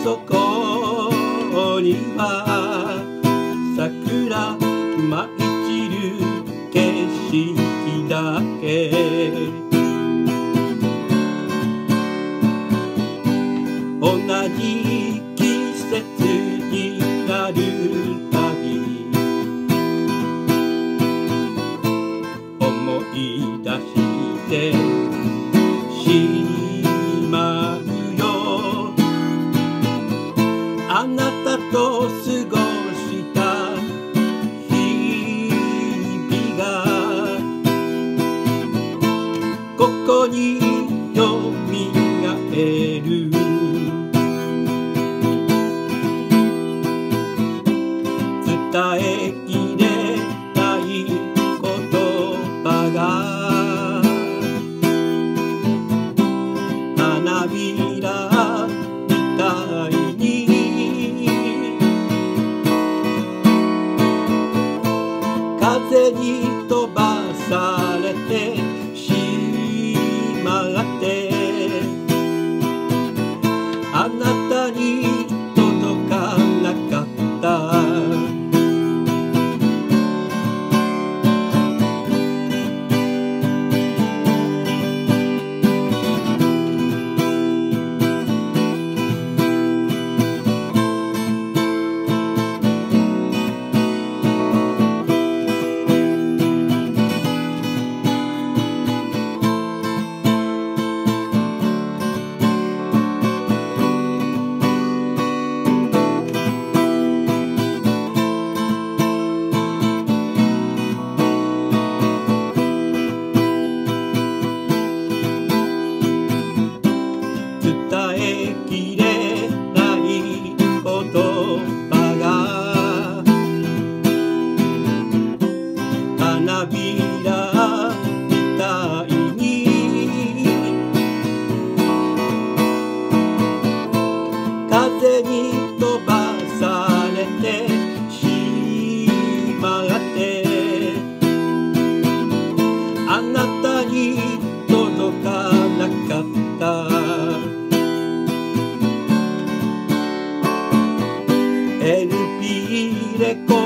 そこには桜舞い散る景色だけ。同じ季節になるたび思い出してしまうよ。あなたと過ごした日々がここによみがえる。伝えきれない言葉が花びらみたいに風に飛ばされてしまってあなたに届かなかった。伝えきれない言葉が花びらみたいに風に飛ばされてしまってあなたに届かなかった。LP レコ